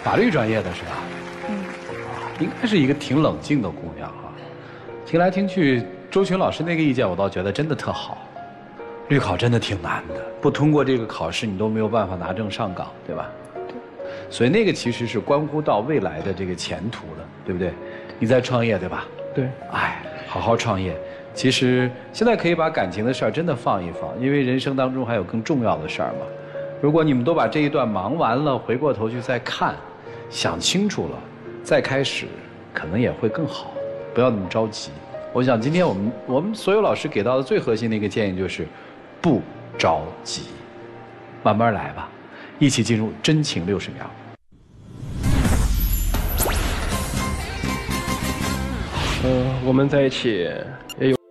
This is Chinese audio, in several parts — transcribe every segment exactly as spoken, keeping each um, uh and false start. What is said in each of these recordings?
法律专业的是吧？ 嗯， 应该是一个挺冷静的姑娘啊。听来听去，周群老师那个意见，我倒觉得真的特好。律考真的挺难的，不通过这个考试，你都没有办法拿证上岗，对吧？对。所以那个其实是关乎到未来的这个前途的，对不对？你在创业，对吧？ 对。 哎，好好创业。其实现在可以把感情的事儿真的放一放，因为人生当中还有更重要的事儿嘛。如果你们都把这一段忙完了，回过头去再看，想清楚了，再开始，可能也会更好。不要那么着急。我想今天我们我们所有老师给到的最核心的一个建议就是，不着急，慢慢来吧，一起进入真情六十秒。 嗯、呃，我们在一起也有。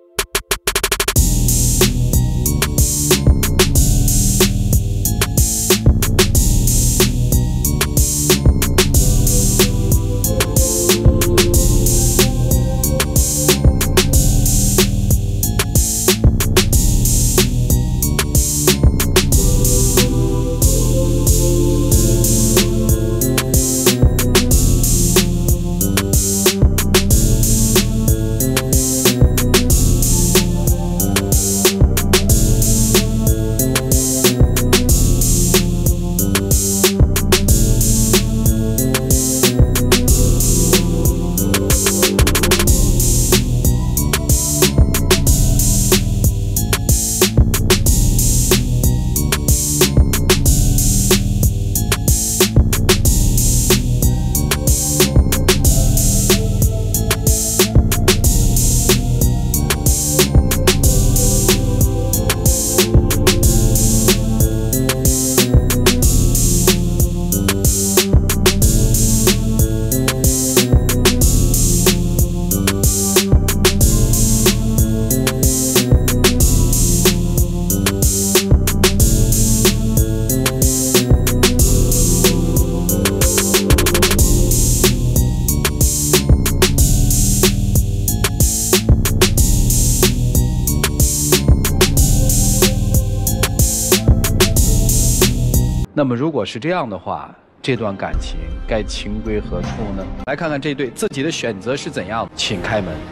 那么如果是这样的话，这段感情该情归何处呢？来看看这对自己的选择是怎样，请开门。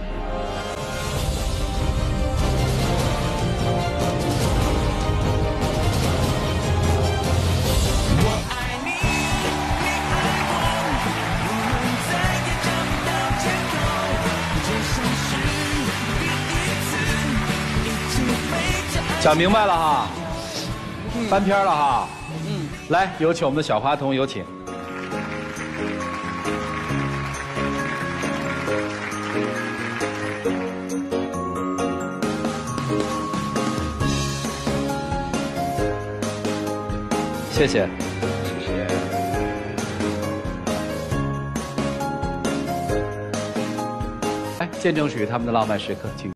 讲明白了哈，翻篇了哈。嗯，来，有请我们的小花童，有请。谢谢。谢谢。来，见证属于他们的浪漫时刻，请。